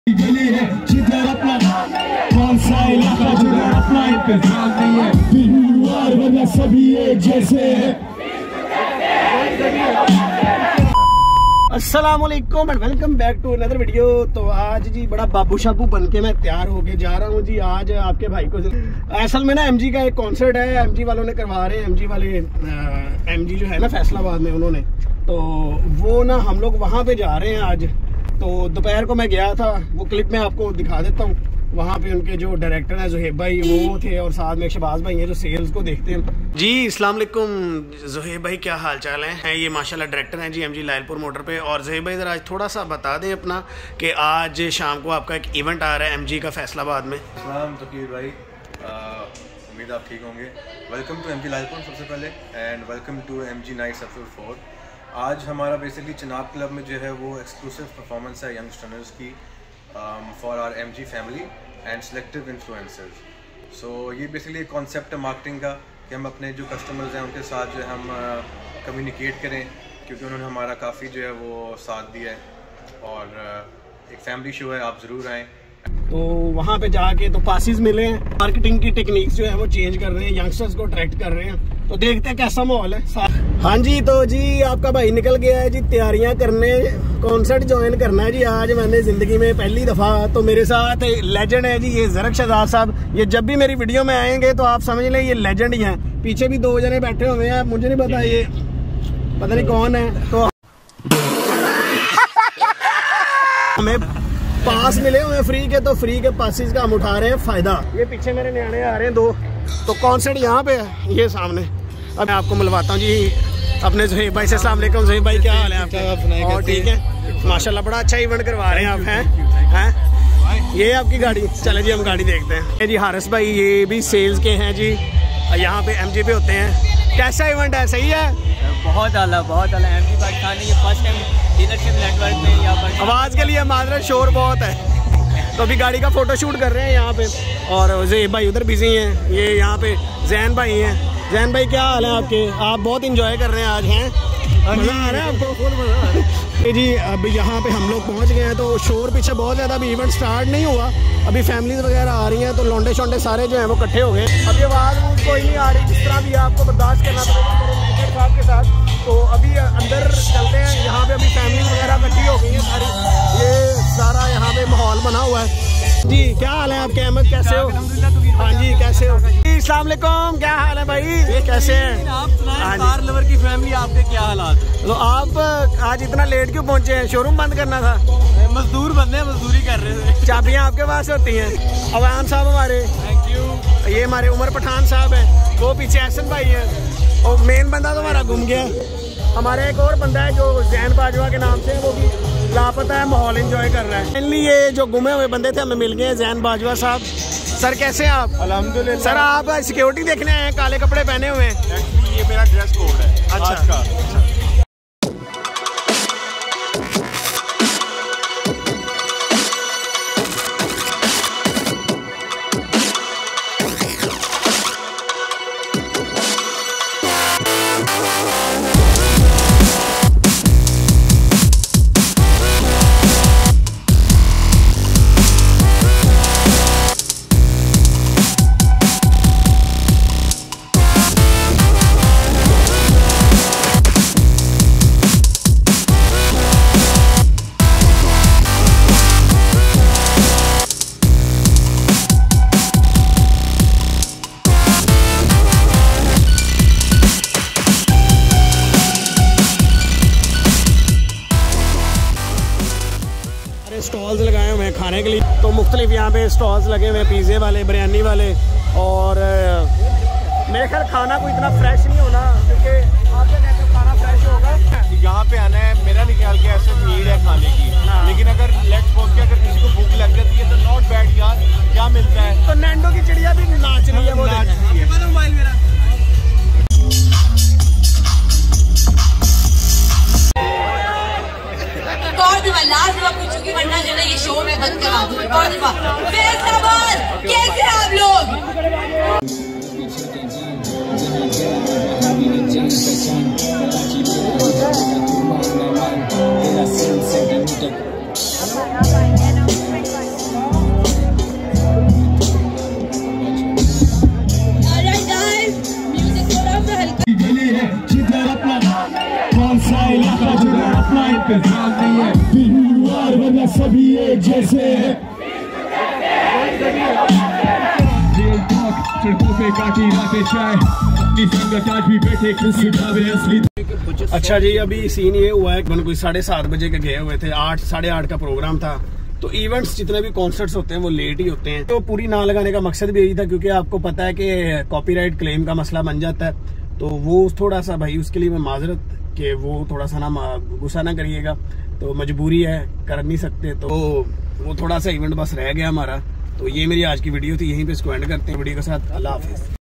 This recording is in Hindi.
गली है जिधर अपना कौन सा इलाका जिधर अपना इंतजाम नहीं है, बिल्कुल वरना सभी एक जैसे हैं। अस्सलाम वालेकुम and welcome back to another video. तो आज जी बड़ा बाबू शाबू बन के मैं तैयार होके जा रहा हूँ जी। आज आपके भाई को असल में ना एमजी का एक कॉन्सर्ट है, एमजी वालों ने करवा रहे हैं। एमजी वाले एमजी जो है ना फैसलाबाद में, उन्होंने तो वो ना हम लोग वहाँ पे जा रहे हैं आज। तो दोपहर को मैं गया था, वो क्लिप में आपको दिखा देता हूँ। वहाँ पे उनके जो डायरेक्टर हैं ज़ुहैब भाई वो थे, और साथ में शहबाज भाई हैं जो सेल्स को देखते हैं जी। अस्सलाम वालेकुम ज़ुहैब भाई, क्या हाल चाल है? ये माशाल्लाह डायरेक्टर हैं जी एमजी लायलपुर मोटर पे। और ज़ुहैब भाई ज़रा आज थोड़ा सा बता दें अपना कि आज शाम को आपका एक इवेंट आ रहा है एमजी का फैसलाबाद में। अस्सलाम तकीर भाई, उम्मीद आप ठीक होंगे। वेलकम टू एमजी लायलपुर सबसे पहले, and welcome to MG nights episode 4। आज हमारा बेसिकली चिनाब क्लब में जो है वो एक्सक्लूसिव परफॉर्मेंस है यंगस्टर्स की for our MG family and selective influencers. So ये बेसिकली एक कॉन्सेप्ट है मार्केटिंग का कि हम अपने जो कस्टमर्स हैं उनके साथ जो है हम कम्युनिकेट करें, क्योंकि उन्होंने हमारा काफ़ी जो है वो साथ दिया है। और एक फैमिली शो है, आप ज़रूर आएँ। तो वहाँ पे जाके तो पासिस मिले हैं, मार्केटिंग की टेक्निक्स जो है वो चेंज कर रहे हैं, यंगस्टर्स को अट्रैक्ट कर रहे हैं। तो देखते हैं कैसा माहौल है। हाँ जी, तो जी आपका भाई निकल गया है जी तैयारियां करने, कॉन्सर्ट ज्वाइन करना है जी आज मैंने जिंदगी में पहली दफा। तो मेरे साथ लेजेंड है जी ये ज़रक शहजाद साहब। ये जब भी मेरी वीडियो में आएंगे तो आप समझ लें ये लेजेंड ही हैं। पीछे भी दो जने बैठे हुए हैं, मुझे नहीं पता ये पता नहीं कौन है। तो हमें पास मिले हुए फ्री के, तो फ्री के पासिस का हम उठा रहे हैं फायदा। ये पीछे मेरे न्याणे आ रहे हैं दो, तो कॉन्सर्ट यहाँ पे है, ये सामने। अब मैं आपको मिलवाता हूँ जी अपने ज़ुहैब भाई से। अस्सलाम वालेकुम ज़ुहैब भाई, क्या हाल है आपका? और ठीक है माशाल्लाह, बड़ा अच्छा इवेंट करवा रहे हैं आप। हैं ये आपकी गाड़ी? चले जी हम गाड़ी देखते हैं जी। हारिस भाई ये भी सेल्स के हैं जी, यहाँ पे एमजी पे होते हैं। कैसा इवेंट है? सही है, बहुत आला बहुत आला। एमजी पाकिस्तान ये फर्स्ट टाइम डीलरशिप नेटवर्क में यहाँ पर। आवाज़ के लिए माजरत, शोर बहुत है। तो अभी गाड़ी का फोटो शूट कर रहे हैं यहाँ पे, और ज़ुहैब भाई उधर बिजी हैं। ये यहाँ पे जैन भाई हैं। जैन भाई क्या हाल है आपके? आप बहुत इंजॉय कर रहे हैं आज, हैं? मज़ा आ रहा है आपको? फुल मज़ा आ रहा है जी। अब यहाँ पे हम लोग पहुँच गए हैं, तो शोर पीछे बहुत ज़्यादा, अभी इवेंट स्टार्ट नहीं हुआ। अभी फैमिलीज वगैरह आ रही हैं, तो लौंडे शोंडे सारे जो हैं वो इकट्ठे हो गए। अब ये आवाज़ कोई नहीं आ रही, जिस तरह भी आपको बर्दाश्त करना पड़ेगा मेरे मैनेजर साहब के साथ। तो अभी अंदर चलते हैं, यहाँ पे अभी फैमिली वगैरह इकट्ठी हो गई है सारी। ये सारा यहाँ पे माहौल बना हुआ है जी। क्या हाल है आपके? अहमद कैसे हो? हाँ जी, कैसे हो? अस्सलाम वालेकुम, क्या हाल है भाई? कैसे हैं आप? कार लवर की फैमिली, आपके क्या हालात? तो आप आज इतना लेट क्यों पहुंचे हैं? शोरूम बंद करना था? मजदूर बंदे मजदूरी कर रहे थे। चाबियां आपके पास होती हैं। अवान साहब हमारे, थैंक यू। ये हमारे उमर पठान साहब हैं, वो पीछे एहसन भाई हैं। और मेन बंदा तो हमारा घूम गया। हमारा एक और बंदा है जो जैन बाजवा के नाम से है, वो भी लापता है, माहौल एंजॉय कर रहा है। मेनली ये जो गुमे हुए बंदे थे हमें मिल गए, जैन बाजवा साहब। सर कैसे हैं आप? अल्हम्दुलिल्लाह। सर आप सिक्योरिटी देखने आए हैं, काले कपड़े पहने हुए हैं। एक्चुअली ये मेरा ड्रेस कोड है अच्छा आज का। स्टॉल्स लगाए हुए हैं खाने के लिए, तो मुख्तलिफ यहाँ पे स्टॉल्स लगे हुए हैं, पिज़्ज़े वाले, बिरयानी वाले। और मेरे ख्याल खाना कोई इतना फ्रेश नहीं होना, क्योंकि आपके यहाँ खाना फ्रेश होगा। यहाँ पे आना है, मेरा नहीं ख्याल कि ऐसे नीड है खाने की, लेकिन अगर लेट्स सपोज कि अगर किसी को भूख लग जाती है तो नॉट बैड यार, क्या मिलता है? तो नैंडो की चिड़िया भी नाच रही है, वो नाच रही है। वरना जो है ये शो में बंद करा दूं। और कैसे आप लोग? ख्याल नहीं है, दिलवार वरना सभी एक जैसे हैं। सड़कों पे काटी रातें चाय, अपनी संगत आज भी बैठे किसी ढाबे असली। अच्छा जी, अभी सीन ये हुआ है कोई 7:30 बजे के गए हुए थे, 8 साढ़े 8 का प्रोग्राम था। तो इवेंट्स जितने भी कॉन्सर्ट्स होते हैं वो लेट ही होते हैं। तो पूरी ना लगाने का मकसद भी यही था, क्योंकि आपको पता है कि कॉपीराइट क्लेम का मसला बन जाता है। तो वो थोड़ा सा भाई उसके लिए मैं माजरत कि वो थोड़ा सा ना गुस्सा ना करिएगा, तो मजबूरी है, कर नहीं सकते। तो वो थोड़ा सा इवेंट बस रह गया हमारा। तो ये मेरी आज की वीडियो थी, यहीं पे इसको एंड करते हैं वीडियो के साथ। अल्लाह हाफिज।